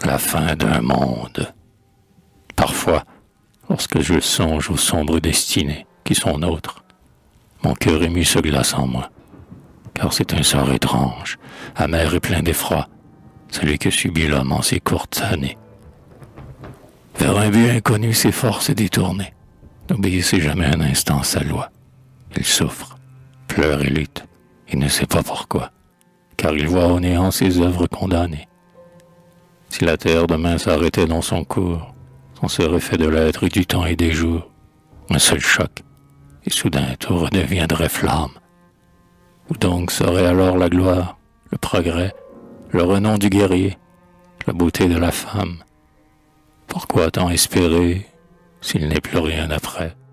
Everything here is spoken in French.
la fin d'un monde. Parfois, lorsque je songe aux sombres destinées qui sont nôtres, mon cœur ému se glace en moi, car c'est un sort étrange, amer et plein d'effroi, celui que subit l'homme en ses courtes années. Vers un but inconnu, ses forces détournées. N'obéissez jamais un instant à sa loi. Il souffre, pleure et lutte, il ne sait pas pourquoi, car il voit au néant ses œuvres condamnées. Si la terre demain s'arrêtait dans son cours, on serait fait de l'être du temps et des jours. Un seul choc, et soudain tout redeviendrait flamme. Où donc serait alors la gloire, le progrès, le renom du guerrier, la beauté de la femme? Pourquoi tant espérer s'il n'est plus rien après?